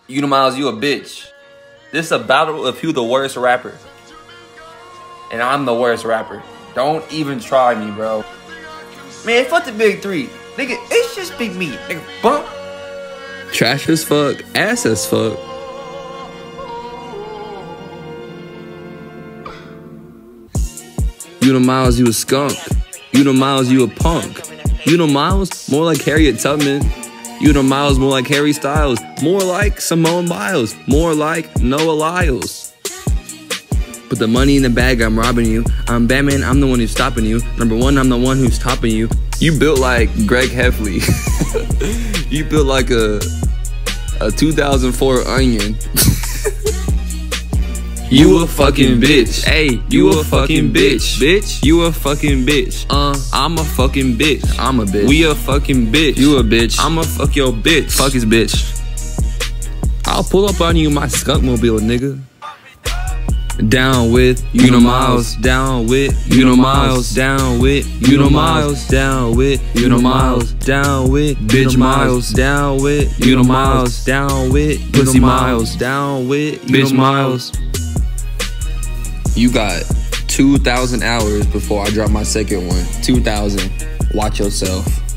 You know, Miles, you a bitch. This is a battle of who the worst rapper. And I'm the worst rapper. Don't even try me, bro. Man, fuck the big three. Nigga, it's just Big Me. Nigga, bump. Trash as fuck, ass as fuck. You know, Miles, you a skunk. You know, Miles, you a punk. You know, Miles, more like Harriet Tubman. You know, Miles, more like Harry Styles. More like Simone Biles. More like Noah Lyles. Put the money in the bag, I'm robbing you. I'm Batman, I'm the one who's stopping you. Number one, I'm the one who's topping you. You built like Greg Heffley. You built like a 2004 onion. You a fucking bitch. Hey, you a fucking bitch. Bitch, you a fucking bitch. I'm a fucking bitch. I'm a bitch. We a fucking bitch. You a bitch. I'ma fuck your bitch. Fuck his bitch. I'll pull up on you in my skunk mobile, nigga. Down with, you know, Miles. Down with, you know, Miles. Down with, you know, Miles. Down with, you know, Miles. Down with, bitch Miles. Down with, you know, Miles. Down with, pussy Miles. Down with, bitch Miles. You got 2,000 hours before I drop my second one. 2,000. Watch yourself.